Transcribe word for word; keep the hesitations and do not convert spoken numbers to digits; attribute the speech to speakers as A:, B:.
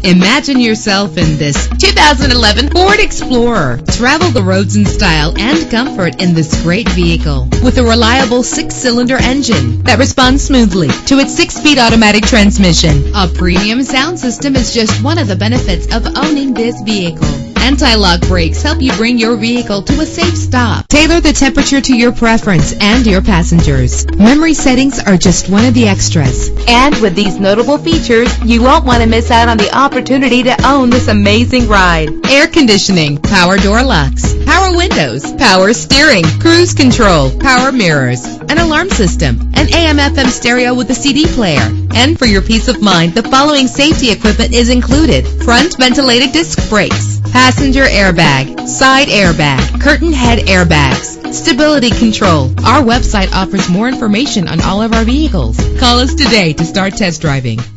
A: Imagine yourself in this two thousand eleven Ford Explorer. Travel the roads in style and comfort in this great vehicle with a reliable six-cylinder engine that responds smoothly to its six-speed automatic transmission. A premium sound system is just one of the benefits of owning this vehicle. Anti-lock brakes help you bring your vehicle to a safe stop. Tailor the temperature to your preference and your passengers. Memory settings are just one of the extras. And with these notable features, you won't want to miss out on the opportunity to own this amazing ride. Air conditioning, power door locks, power windows, power steering, cruise control, power mirrors, an alarm system, an A M F M stereo with a C D player. And for your peace of mind, the following safety equipment is included: front ventilated disc brakes, passenger airbag, side airbag, curtain head airbags, stability control. Our website offers more information on all of our vehicles. Call us today to start test driving.